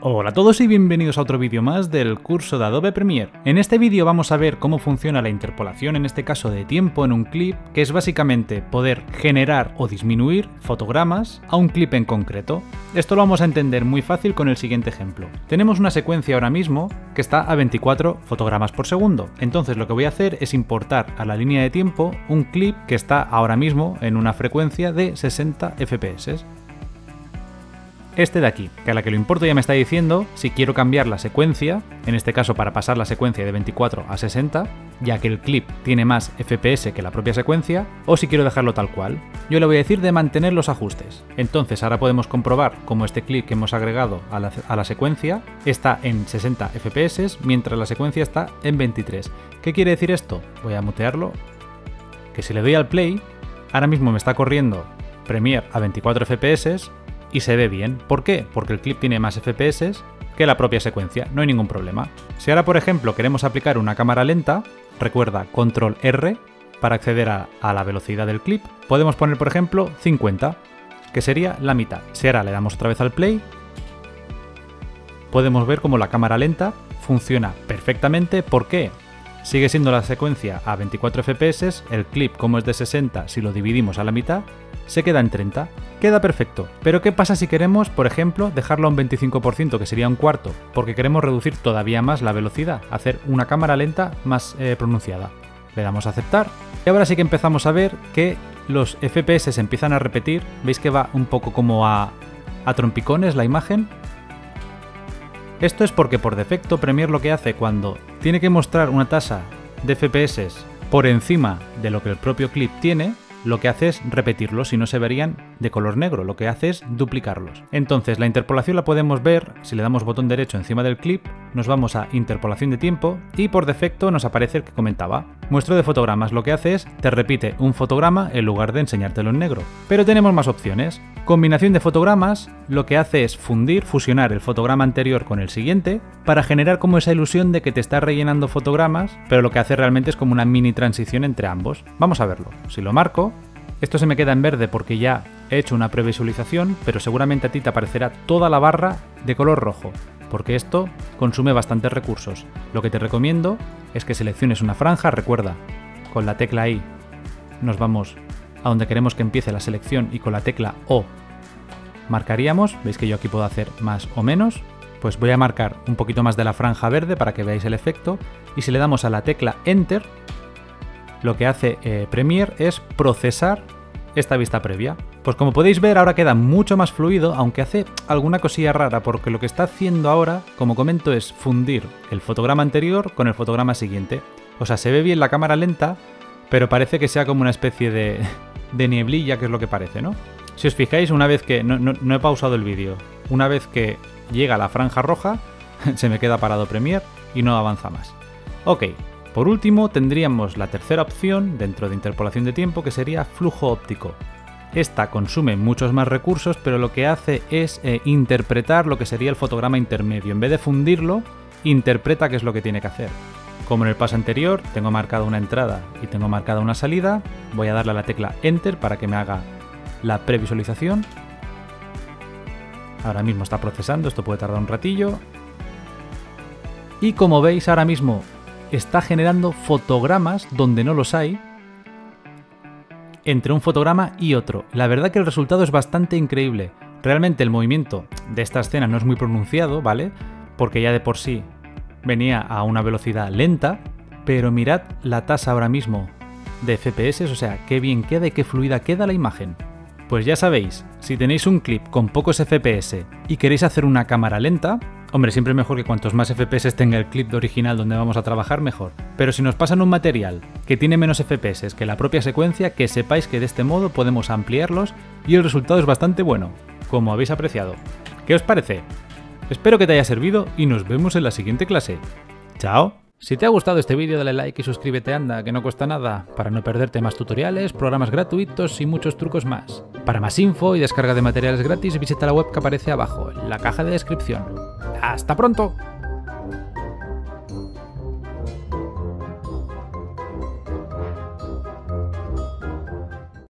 Hola a todos y bienvenidos a otro vídeo más del curso de Adobe Premiere. En este vídeo vamos a ver cómo funciona la interpolación, en este caso de tiempo en un clip, que es básicamente poder generar o disminuir fotogramas a un clip en concreto. Esto lo vamos a entender muy fácil con el siguiente ejemplo. Tenemos una secuencia ahora mismo que está a 24 fotogramas por segundo. Entonces lo que voy a hacer es importar a la línea de tiempo un clip que está ahora mismo en una frecuencia de 60 FPS. Este de aquí, que a la que lo importo ya me está diciendo si quiero cambiar la secuencia, en este caso para pasar la secuencia de 24 a 60, ya que el clip tiene más FPS que la propia secuencia, o si quiero dejarlo tal cual. Yo le voy a decir de mantener los ajustes. Entonces ahora podemos comprobar cómo este clip que hemos agregado a la secuencia está en 60 FPS, mientras la secuencia está en 23. ¿Qué quiere decir esto? Voy a mutearlo. Que si le doy al play, ahora mismo me está corriendo Premiere a 24 FPS, y se ve bien. ¿Por qué? Porque el clip tiene más FPS que la propia secuencia, no hay ningún problema. Si ahora, por ejemplo, queremos aplicar una cámara lenta, recuerda Control R para acceder a la velocidad del clip, podemos poner, por ejemplo, 50, que sería la mitad. Si ahora le damos otra vez al play, podemos ver cómo la cámara lenta funciona perfectamente. ¿Por qué? Sigue siendo la secuencia a 24 FPS, el clip, como es de 60, si lo dividimos a la mitad, se queda en 30. Queda perfecto. Pero ¿qué pasa si queremos, por ejemplo, dejarlo a un 25%, que sería un cuarto? Porque queremos reducir todavía más la velocidad, hacer una cámara lenta más pronunciada. Le damos a aceptar. Y ahora sí que empezamos a ver que los FPS se empiezan a repetir. ¿Veis que va un poco como a trompicones la imagen? Esto es porque por defecto Premiere lo que hace cuando tiene que mostrar una tasa de FPS por encima de lo que el propio clip tiene, lo que hace es repetirlos, si no se verían de color negro, lo que hace es duplicarlos. Entonces la interpolación la podemos ver, si le damos botón derecho encima del clip, nos vamos a interpolación de tiempo y por defecto nos aparece el que comentaba. Muestro de fotogramas, lo que hace es te repite un fotograma en lugar de enseñártelo en negro. Pero tenemos más opciones. Combinación de fotogramas, lo que hace es fusionar el fotograma anterior con el siguiente para generar como esa ilusión de que te está rellenando fotogramas, pero lo que hace realmente es como una mini transición entre ambos. Vamos a verlo. Si lo marco, esto se me queda en verde porque ya he hecho una previsualización, pero seguramente a ti te aparecerá toda la barra de color rojo, porque esto consume bastantes recursos. Lo que te recomiendo es que selecciones una franja, recuerda, con la tecla I nos vamos a donde queremos que empiece la selección y con la tecla O marcaríamos, veis que yo aquí puedo hacer más o menos, pues voy a marcar un poquito más de la franja verde para que veáis el efecto, y si le damos a la tecla Enter, lo que hace Premiere es procesar esta vista previa. Pues como podéis ver ahora queda mucho más fluido, aunque hace alguna cosilla rara, porque lo que está haciendo ahora, como comento, es fundir el fotograma anterior con el fotograma siguiente. O sea, se ve bien la cámara lenta, pero parece que sea como una especie de nieblilla, que es lo que parece, ¿no? Si os fijáis, una vez que... No he pausado el vídeo. Una vez que llega la franja roja, se me queda parado Premiere y no avanza más. Ok. Por último, tendríamos la tercera opción dentro de interpolación de tiempo, que sería flujo óptico. Esta consume muchos más recursos, pero lo que hace es interpretar lo que sería el fotograma intermedio. En vez de fundirlo, interpreta qué es lo que tiene que hacer. Como en el paso anterior, tengo marcada una entrada y tengo marcada una salida, voy a darle a la tecla Enter para que me haga la previsualización. Ahora mismo está procesando, esto puede tardar un ratillo. Y como veis, ahora mismo está generando fotogramas donde no los hay entre un fotograma y otro. La verdad que el resultado es bastante increíble. Realmente el movimiento de esta escena no es muy pronunciado, ¿vale? Porque ya de por sí venía a una velocidad lenta, pero mirad la tasa ahora mismo de FPS, o sea, qué bien queda y qué fluida queda la imagen. Pues ya sabéis, si tenéis un clip con pocos FPS y queréis hacer una cámara lenta, hombre, siempre es mejor que cuantos más FPS tenga el clip de original donde vamos a trabajar, mejor. Pero si nos pasan un material que tiene menos FPS que la propia secuencia, que sepáis que de este modo podemos ampliarlos y el resultado es bastante bueno, como habéis apreciado. ¿Qué os parece? Espero que te haya servido y nos vemos en la siguiente clase. ¡Chao! Si te ha gustado este vídeo dale like y suscríbete, anda, que no cuesta nada, para no perderte más tutoriales, programas gratuitos y muchos trucos más. Para más info y descarga de materiales gratis visita la web que aparece abajo, en la caja de descripción. ¡Hasta pronto!